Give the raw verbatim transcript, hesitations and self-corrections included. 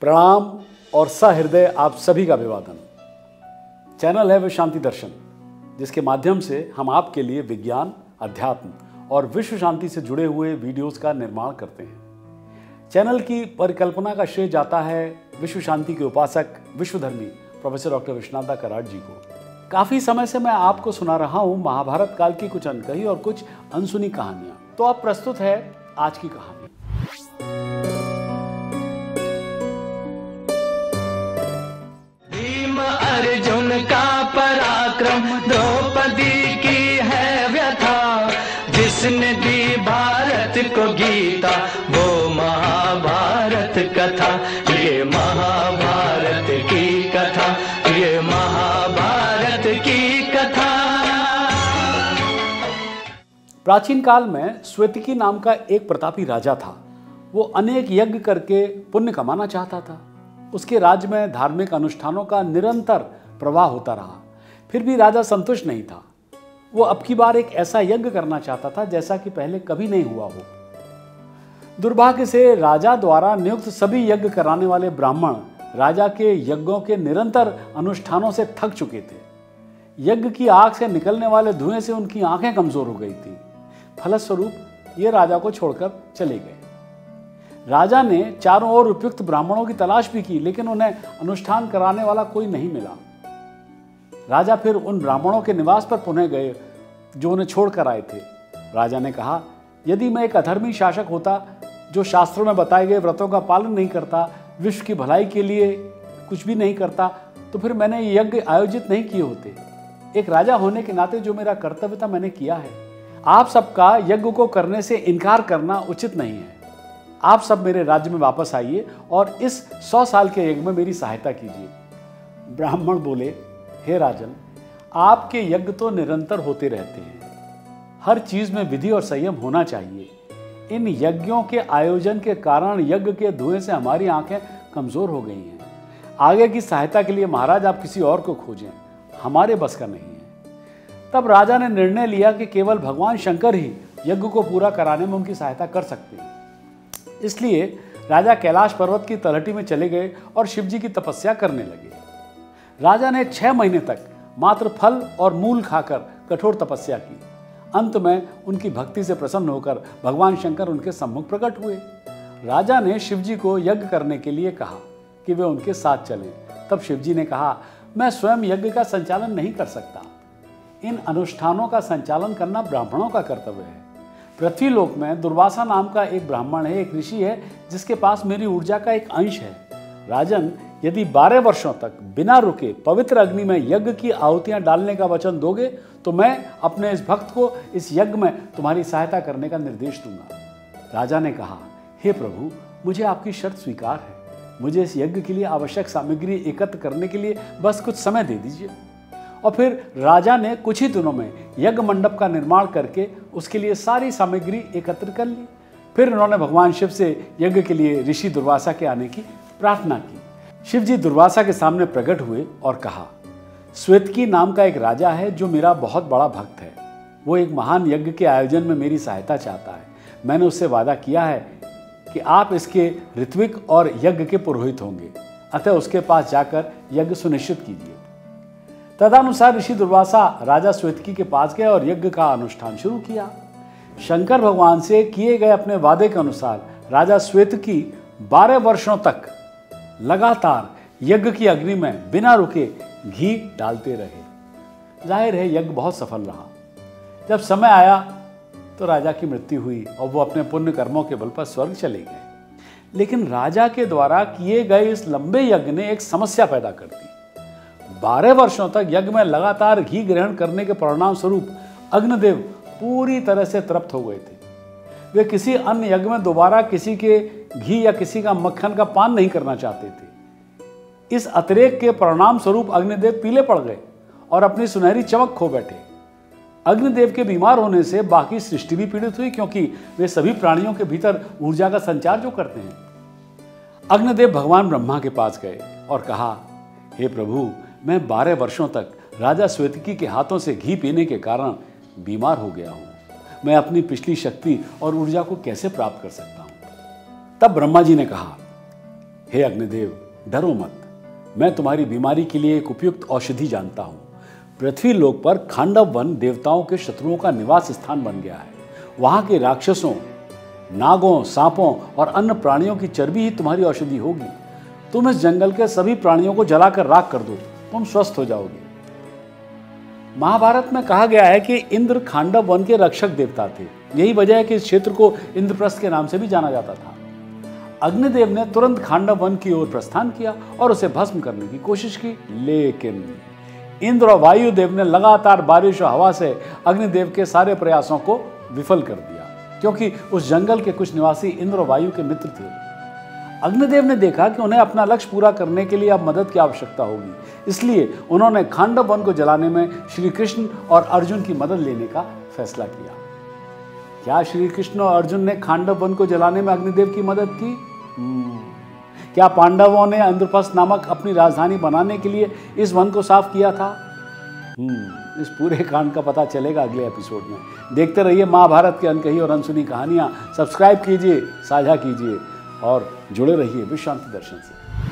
प्रणाम और सहृदय आप सभी का अभिवादन। चैनल है विश्व शांति दर्शन, जिसके माध्यम से हम आपके लिए विज्ञान, अध्यात्म और विश्व शांति से जुड़े हुए वीडियोस का निर्माण करते हैं। चैनल की परिकल्पना का श्रेय जाता है विश्व शांति के उपासक विश्वधर्मी प्रोफेसर डॉक्टर विश्वनाथ कराड़ जी को। काफी समय से मैं आपको सुना रहा हूं महाभारत काल की कुछ अनकही और कुछ अनसुनी कहानियां। तो अब प्रस्तुत है आज की कहानी। अर्जुन का पराक्रम द्रौपदी की है व्यथा, जिसने दी भारत को गीता वो महाभारत कथा। ये महाभारत की कथा, ये महाभारत की कथा। प्राचीन काल में श्वेतकी नाम का एक प्रतापी राजा था। वो अनेक यज्ञ करके पुण्य कमाना चाहता था। उसके राज्य में धार्मिक अनुष्ठानों का निरंतर प्रवाह होता रहा, फिर भी राजा संतुष्ट नहीं था। वो अब की बार एक ऐसा यज्ञ करना चाहता था जैसा कि पहले कभी नहीं हुआ हो। दुर्भाग्य से राजा द्वारा नियुक्त सभी यज्ञ कराने वाले ब्राह्मण राजा के यज्ञों के निरंतर अनुष्ठानों से थक चुके थे। यज्ञ की आग से निकलने वाले धुएं से उनकी आंखें कमजोर हो गई थी। फलस्वरूप ये राजा को छोड़कर चले गए। राजा ने चारों ओर उपयुक्त ब्राह्मणों की तलाश भी की, लेकिन उन्हें अनुष्ठान कराने वाला कोई नहीं मिला। राजा फिर उन ब्राह्मणों के निवास पर पुनः गए जो उन्हें छोड़कर आए थे। राजा ने कहा, यदि मैं एक अधर्मी शासक होता जो शास्त्रों में बताए गए व्रतों का पालन नहीं करता, विश्व की भलाई के लिए कुछ भी नहीं करता, तो फिर मैंने ये यज्ञ आयोजित नहीं किए होते। एक राजा होने के नाते जो मेरा कर्तव्य था मैंने किया है। आप सबका यज्ञ को करने से इनकार करना उचित नहीं है। आप सब मेरे राज्य में वापस आइए और इस सौ साल के यज्ञ में मेरी सहायता कीजिए। ब्राह्मण बोले, हे राजन, आपके यज्ञ तो निरंतर होते रहते हैं। हर चीज में विधि और संयम होना चाहिए। इन यज्ञों के आयोजन के कारण यज्ञ के धुएं से हमारी आंखें कमजोर हो गई हैं। आगे की सहायता के लिए महाराज आप किसी और को खोजें, हमारे बस का नहीं है। तब राजा ने निर्णय लिया कि केवल भगवान शंकर ही यज्ञ को पूरा कराने में उनकी सहायता कर सकते हैं। इसलिए राजा कैलाश पर्वत की तलहटी में चले गए और शिव जी की तपस्या करने लगे। राजा ने छह महीने तक मात्र फल और मूल खाकर कठोर तपस्या की। अंत में उनकी भक्ति से प्रसन्न होकर भगवान शंकर उनके सम्मुख प्रकट हुए। राजा ने शिव जी को यज्ञ करने के लिए कहा कि वे उनके साथ चलें। तब शिव जी ने कहा, मैं स्वयं यज्ञ का संचालन नहीं कर सकता। इन अनुष्ठानों का संचालन करना ब्राह्मणों का कर्तव्य है। पृथ्वी लोक में दुर्वासा नाम का एक ब्राह्मण है, एक ऋषि है जिसके पास मेरी ऊर्जा का एक अंश है। राजन, यदि बारह वर्षों तक बिना रुके पवित्र अग्नि में यज्ञ की आहुतियां डालने का वचन दोगे तो मैं अपने इस भक्त को इस यज्ञ में तुम्हारी सहायता करने का निर्देश दूंगा। राजा ने कहा, हे प्रभु, मुझे आपकी शर्त स्वीकार है। मुझे इस यज्ञ के लिए आवश्यक सामग्री एकत्र करने के लिए बस कुछ समय दे दीजिए। और फिर राजा ने कुछ ही दिनों में यज्ञ मंडप का निर्माण करके उसके लिए सारी सामग्री एकत्र कर ली। फिर उन्होंने भगवान शिव से यज्ञ के लिए ऋषि दुर्वासा के आने की प्रार्थना की। शिव जी दुर्वासा के सामने प्रकट हुए और कहा, श्वेतकी नाम का एक राजा है जो मेरा बहुत बड़ा भक्त है। वो एक महान यज्ञ के आयोजन में मेरी सहायता चाहता है। मैंने उससे वादा किया है कि आप इसके ऋत्विक और यज्ञ के पुरोहित होंगे, अतः उसके पास जाकर यज्ञ सुनिश्चित कीजिए। तदनुसार ऋषि दुर्वासा राजा श्वेतकी के पास गए और यज्ञ का अनुष्ठान शुरू किया। शंकर भगवान से किए गए अपने वादे के अनुसार राजा श्वेतकी बारह वर्षों तक लगातार यज्ञ की अग्नि में बिना रुके घी डालते रहे। जाहिर है यज्ञ बहुत सफल रहा। जब समय आया तो राजा की मृत्यु हुई और वो अपने पुण्य कर्मों के बल पर स्वर्ग चले गए। लेकिन राजा के द्वारा किए गए इस लंबे यज्ञ ने एक समस्या पैदा कर दी। बारह वर्षों तक यज्ञ में लगातार घी ग्रहण करने के परिणाम स्वरूप अग्निदेव पूरी तरह से तृप्त हो गए थे। वे किसी अन्य यज्ञ में दोबारा किसी के घी या किसी का मक्खन का पान नहीं करना चाहते थे। इस अतिरेक के परिणाम स्वरूप अग्निदेव पीले पड़ गए और अपनी सुनहरी चमक खो बैठे। अग्निदेव के बीमार होने से बाकी सृष्टि भी पीड़ित हुई, क्योंकि वे सभी प्राणियों के भीतर ऊर्जा का संचार जो करते हैं। अग्निदेव भगवान ब्रह्मा के पास गए और कहा, हे प्रभु, मैं बारह वर्षों तक राजा श्वेतकी के हाथों से घी पीने के कारण बीमार हो गया हूं। मैं अपनी पिछली शक्ति और ऊर्जा को कैसे प्राप्त कर सकता हूं? तब ब्रह्मा जी ने कहा, हे अग्निदेव, डरो मत, मैं तुम्हारी बीमारी के लिए एक उपयुक्त औषधि जानता हूँ। पृथ्वी लोक पर खांडव वन देवताओं के शत्रुओं का निवास स्थान बन गया है। वहाँ के राक्षसों, नागों, सांपों और अन्य प्राणियों की चर्बी ही तुम्हारी औषधि होगी। तुम इस जंगल के सभी प्राणियों को जलाकर राख कर दो, तुम स्वस्थ हो जाओगे। महाभारत में कहा गया है कि इंद्र खांडव वन के रक्षक देवता थे। यही वजह है कि इस क्षेत्र को इंद्रप्रस्थ के नाम से भी जाना जाता था। अग्निदेव ने तुरंत खांडव वन की ओर प्रस्थान किया और उसे भस्म करने की कोशिश की, लेकिन इंद्र और वायुदेव ने लगातार बारिश और हवा से अग्निदेव के सारे प्रयासों को विफल कर दिया, क्योंकि उस जंगल के कुछ निवासी इंद्र और वायु के मित्र थे। अग्निदेव ने देखा कि उन्हें अपना लक्ष्य पूरा करने के लिए अब मदद की आवश्यकता होगी, इसलिए उन्होंने खांडव वन को जलाने में श्री कृष्ण और अर्जुन की मदद लेने का फैसला किया। क्या श्री कृष्ण और अर्जुन ने खांडव वन को जलाने में अग्निदेव की मदद की? क्या पांडवों ने इंद्रप्रस्थ नामक अपनी राजधानी बनाने के लिए इस वन को साफ किया था? इस पूरे कांड का पता चलेगा अगले एपिसोड में। देखते रहिए महाभारत की अनकही और अनसुनी कहानियां। सब्सक्राइब कीजिए, साझा कीजिए और जुड़े रहिए विश्व शांति दर्शन से।